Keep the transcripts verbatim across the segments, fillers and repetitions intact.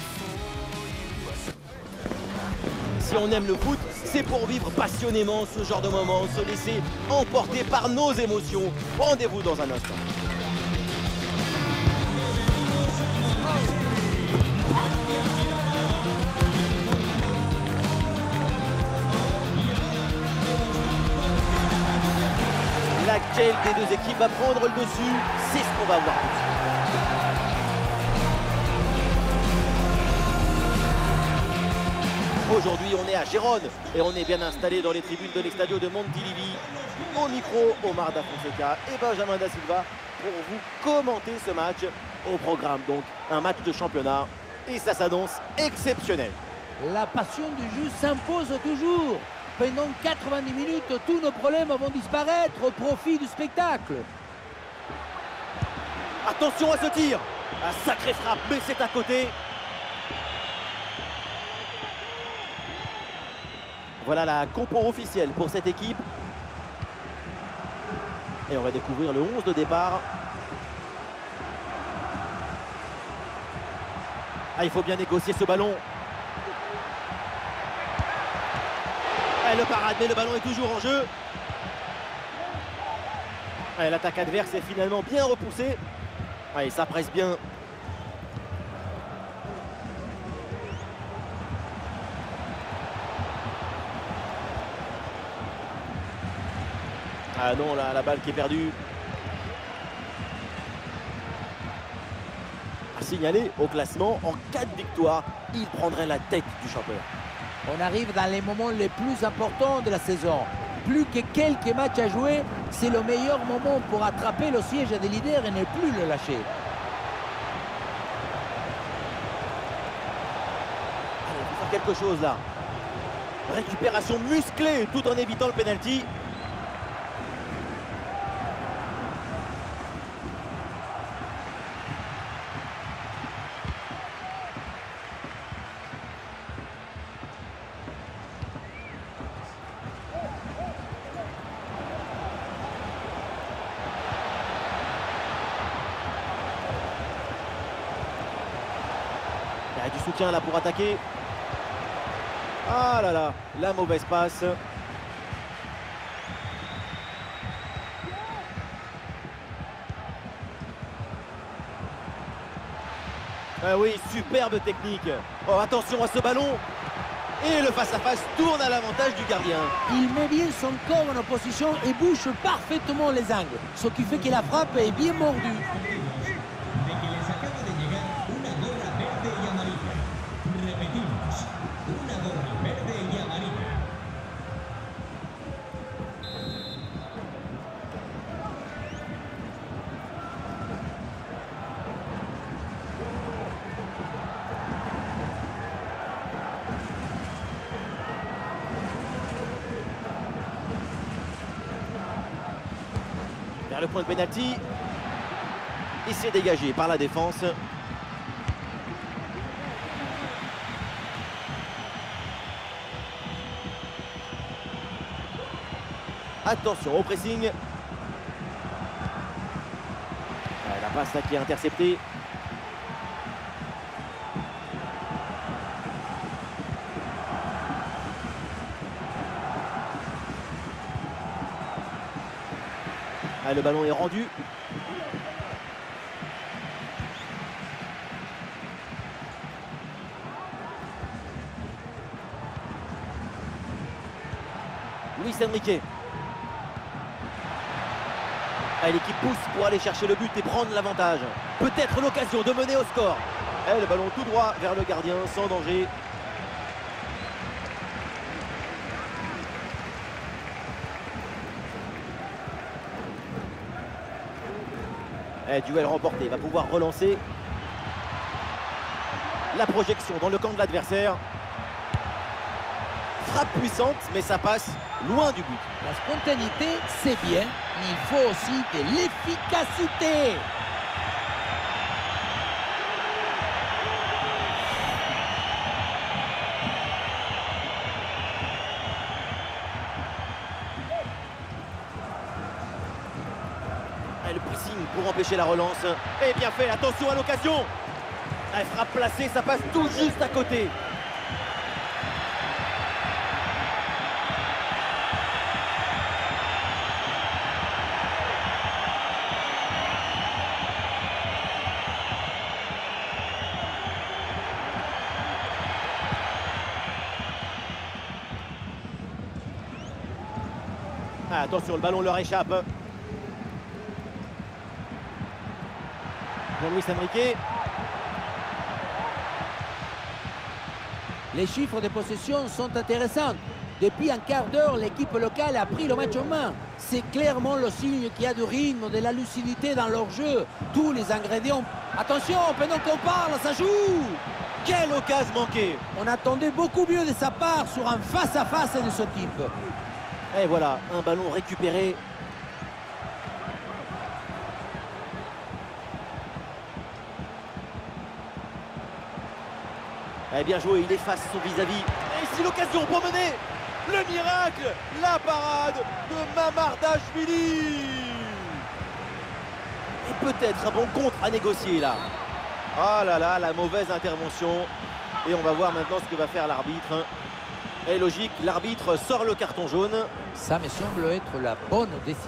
Si on aime le foot, c'est pour vivre passionnément ce genre de moment, se laisser emporter par nos émotions. Rendez-vous dans un instant. Laquelle des deux équipes va prendre le dessus? C'est ce qu'on va voir. Aujourd'hui, on est à Gérone et on est bien installé dans les tribunes de l'Estadio de Montilivi. Au micro, Omar Da Fonseca et Benjamin Da Silva pour vous commenter ce match. Au programme, donc, un match de championnat et ça s'annonce exceptionnel. La passion du jeu s'impose toujours. Pendant quatre-vingt-dix minutes, tous nos problèmes vont disparaître au profit du spectacle. Attention à ce tir. Un sacré frappe, mais c'est à côté. Voilà la compo officielle pour cette équipe. Et on va découvrir le onze de départ. Ah, il faut bien négocier ce ballon. Ah, le parade, mais le ballon est toujours en jeu. Ah, l'attaque adverse est finalement bien repoussée. Ah, et ça presse bien. Ah non, là, la balle qui est perdue. À signaler au classement, en cas de victoire, il prendrait la tête du championnat. On arrive dans les moments les plus importants de la saison. Plus que quelques matchs à jouer, c'est le meilleur moment pour attraper le siège des leaders et ne plus le lâcher. Allez, il faut faire quelque chose là. Récupération musclée tout en évitant le penalty. Il y a du soutien là pour attaquer. Ah là là, la mauvaise passe. Ah oui, superbe technique. Oh, attention à ce ballon. Et le face-à-face tourne à l'avantage du gardien. Il met bien son corps en opposition et bouche parfaitement les angles. Ce qui fait que la frappe est bien mordue. Vers le point de pénalty. Et c'est dégagé par la défense. Attention au pressing. La passe là qui est interceptée. Ah, le ballon est rendu. Luis Enrique. Ah, l'équipe pousse pour aller chercher le but et prendre l'avantage. Peut-être l'occasion de mener au score. Et le ballon tout droit vers le gardien sans danger. Et duel remporté, va pouvoir relancer. La projection dans le camp de l'adversaire. Frappe puissante, mais ça passe loin du but. La spontanéité, c'est bien, mais il faut aussi de l'efficacité. Et le pressing pour empêcher la relance. Et bien fait, attention à l'occasion. Elle frappe placée, ça passe tout juste à côté. Ah, attention, le ballon leur échappe. Jean-Luis Enrique. Les chiffres de possession sont intéressants. Depuis un quart d'heure, l'équipe locale a pris le match en main. C'est clairement le signe qu'il y a du rythme, de la lucidité dans leur jeu. Tous les ingrédients. Attention, pendant qu'on parle, ça joue. Quelle occasion manquée. On attendait beaucoup mieux de sa part sur un face-à-face de ce type. Et voilà, un ballon récupéré. Eh bien joué, il efface son vis-à-vis. Et ici l'occasion pour mener le miracle, la parade de Mamardashvili. Et peut-être un bon contre à négocier là. Oh là là, la mauvaise intervention. Et on va voir maintenant ce que va faire l'arbitre. Et logique, l'arbitre sort le carton jaune. Ça me semble être la bonne décision.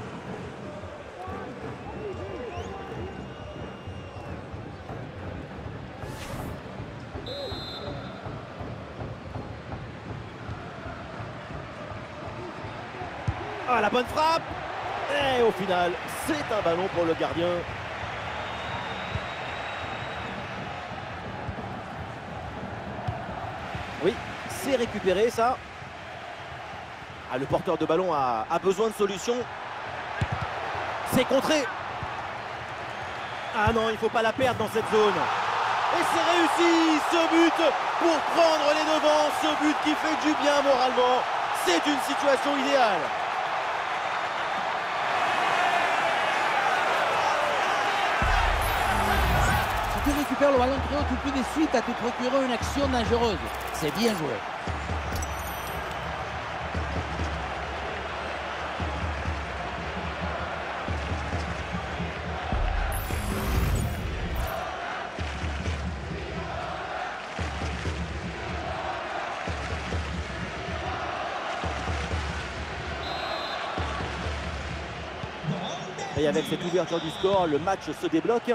Ah, la bonne frappe. Et au final, c'est un ballon pour le gardien. Oui, c'est récupéré ça. Ah, le porteur de ballon a, a besoin de solution. C'est contré. Ah non, il ne faut pas la perdre dans cette zone. Et c'est réussi, ce but pour prendre les devants. Ce but qui fait du bien moralement. C'est une situation idéale. Si tu récupères le ballon très haut, tu peux de suite à te procurer une action dangereuse. C'est bien joué. Et avec cette ouverture du score, le match se débloque.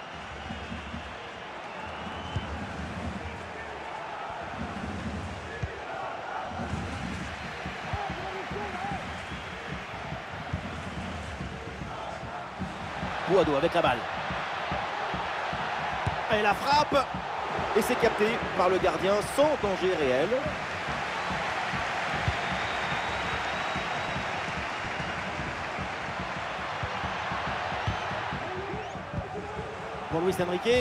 Boado avec la balle. Et la frappe. Et c'est capté par le gardien sans danger réel. Pour Luis Enrique.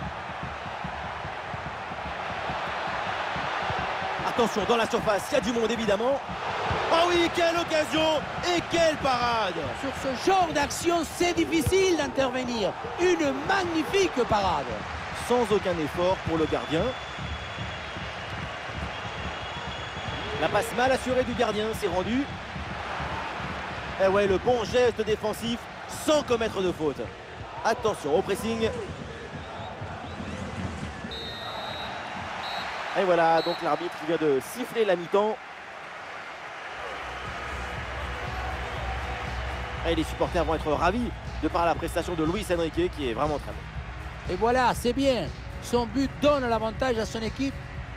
Attention, dans la surface, il y a du monde évidemment. Oh oui, quelle occasion et quelle parade! Sur ce genre d'action, c'est difficile d'intervenir. Une magnifique parade. Sans aucun effort pour le gardien. La passe mal assurée du gardien, c'est rendu. Et ouais, le bon geste défensif sans commettre de faute. Attention au pressing. Et voilà, donc l'arbitre qui vient de siffler la mi-temps. Et les supporters vont être ravis de par la prestation de Luis Enrique qui est vraiment très bon. Et voilà, c'est bien. Son but donne l'avantage à son équipe.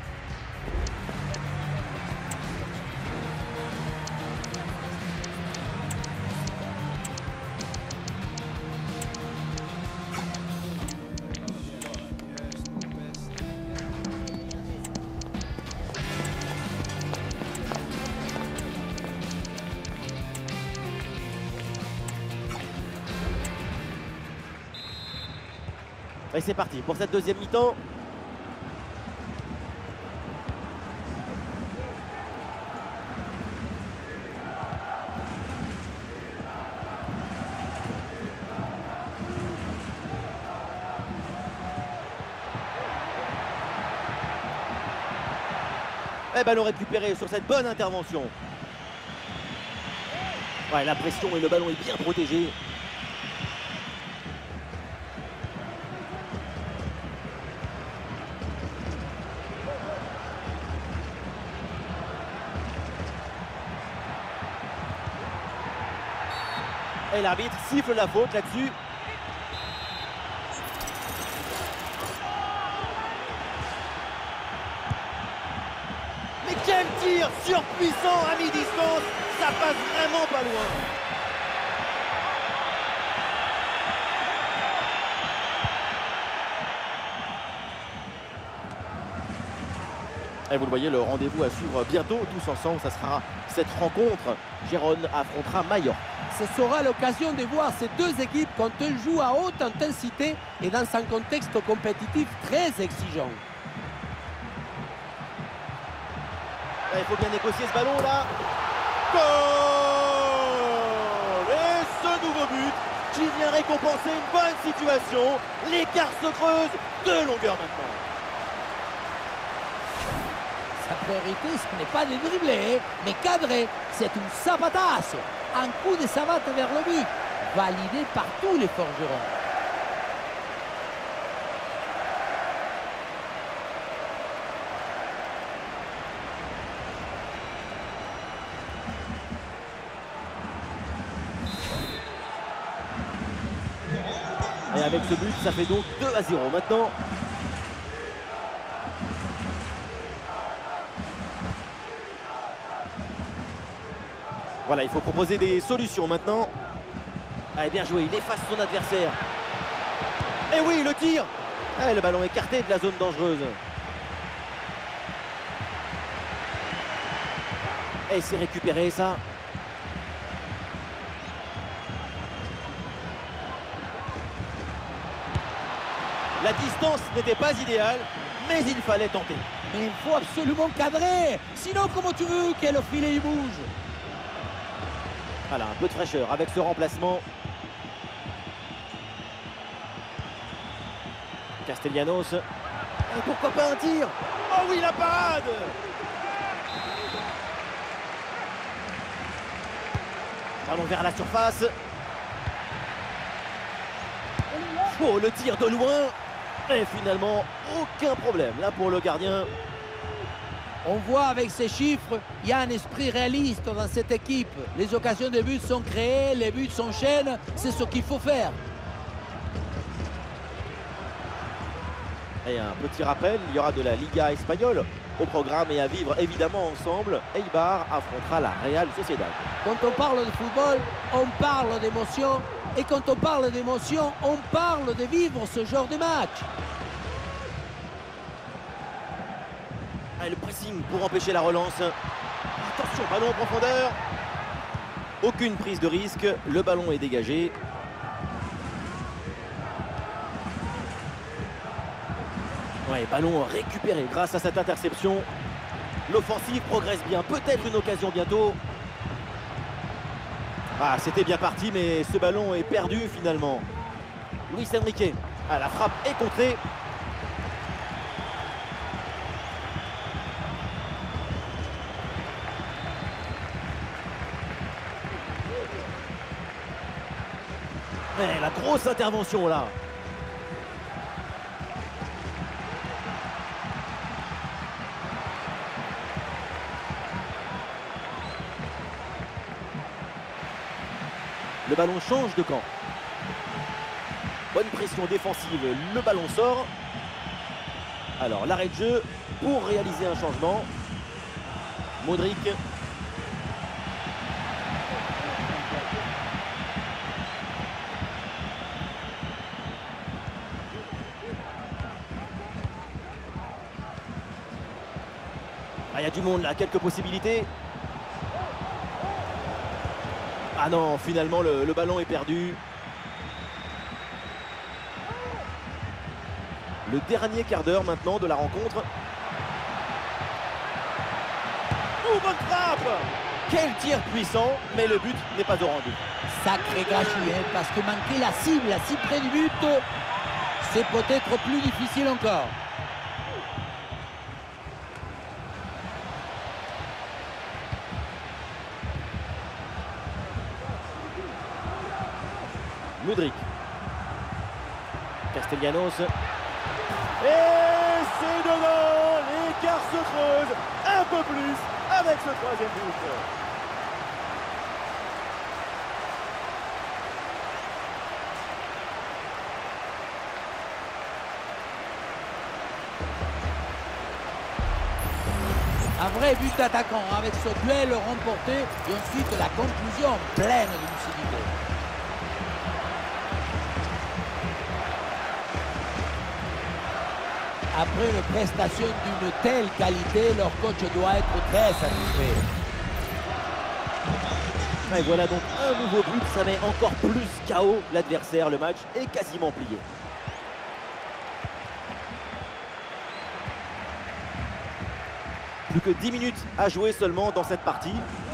Et c'est parti pour cette deuxième mi-temps. Et ballon récupéré sur cette bonne intervention. Ouais, la pression et le ballon est bien protégé. Et l'arbitre siffle la faute là-dessus. Mais quel tir surpuissant à mi-distance. Ça passe vraiment pas loin. Et vous le voyez, le rendez-vous à suivre bientôt, tous ensemble, ça sera cette rencontre. Gérone affrontera Mallorca. Ce sera l'occasion de voir ces deux équipes quand elles jouent à haute intensité et dans un contexte compétitif très exigeant. Là, il faut bien négocier ce ballon là. Goal! Et ce nouveau but qui vient récompenser une bonne situation. L'écart se creuse, deux longueurs maintenant. Sa priorité, ce n'est pas de dribbler, mais cadrer. C'est une savatasse. Un coup de savate vers le but, validé par tous les forgerons. Et avec ce but, ça fait donc deux à zéro maintenant. Voilà, il faut proposer des solutions maintenant. Allez, bien joué, il efface son adversaire. Et oui, le tir. Et le ballon écarté de la zone dangereuse. Et c'est récupéré ça. La distance n'était pas idéale, mais il fallait tenter. Mais il faut absolument cadrer. Sinon, comment tu veux que le filet il bouge? Voilà, un peu de fraîcheur avec ce remplacement. Castellanos. Et pourquoi pas un tir? Oh oui, la parade! Ballon vers la surface. Oh, le tir de loin. Et finalement, aucun problème là pour le gardien. On voit avec ces chiffres, il y a un esprit réaliste dans cette équipe. Les occasions de but sont créées, les buts s'enchaînent, c'est ce qu'il faut faire. Et un petit rappel, il y aura de la Liga espagnole au programme et à vivre évidemment ensemble. Eibar affrontera la Real Sociedad. Quand on parle de football, on parle d'émotion. Et quand on parle d'émotion, on parle de vivre ce genre de match. Et le pressing pour empêcher la relance. Attention, ballon en profondeur. Aucune prise de risque, le ballon est dégagé. Ouais, ballon récupéré grâce à cette interception. L'offensive progresse bien, peut-être une occasion bientôt. Ah, c'était bien parti, mais ce ballon est perdu finalement. Luis Enrique, ah, la frappe est contrée. Et la grosse intervention là. Le ballon change de camp. Bonne pression défensive, le ballon sort. Alors l'arrêt de jeu pour réaliser un changement. Modric. Ah, il y a du monde là, quelques possibilités. Ah non, finalement le, le ballon est perdu. Le dernier quart d'heure maintenant de la rencontre. Oh, bonne frappe! Quel tir puissant, mais le but n'est pas au rendu. Sacré gâchis, hein, parce que manquer la cible, si près du but, c'est peut-être plus difficile encore. Modric. Castellanos. Et c'est dedans. L'écart se creuse un peu plus avec ce troisième but. Un vrai but d'attaquant avec ce duel remporté et ensuite la conclusion pleine de lucidité. Après une prestation d'une telle qualité, leur coach doit être très satisfait. Et voilà donc un nouveau but, ça met encore plus K O l'adversaire. Le match est quasiment plié. Plus que dix minutes à jouer seulement dans cette partie.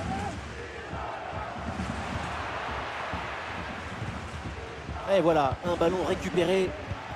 Et voilà, un ballon récupéré.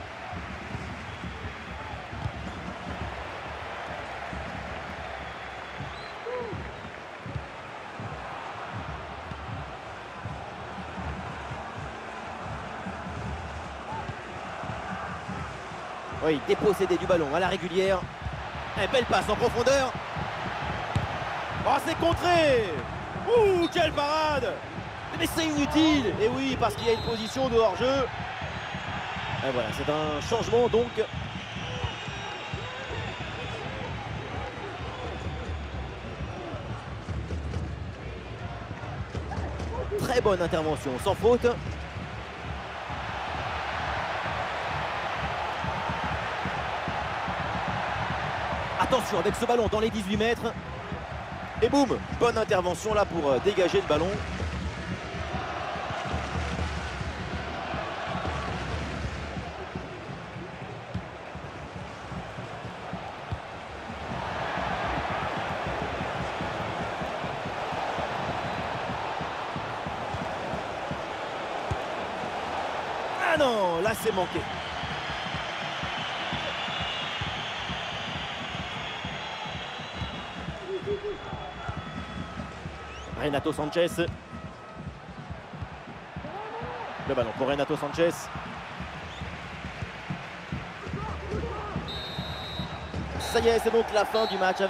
Oui, dépossédé du ballon à la régulière. Et belle passe en profondeur. Oh, c'est contré. Ouh, quelle parade. Mais c'est inutile. Et oui, parce qu'il y a une position de hors-jeu. Et voilà, c'est un changement donc. Très bonne intervention, sans faute. Attention avec ce ballon dans les dix-huit mètres. Et boum, bonne intervention là pour euh, dégager le ballon. Ah non, là c'est manqué. Renato Sanchez. Le ballon pour Renato Sanchez. Ça y est, c'est donc la fin du match.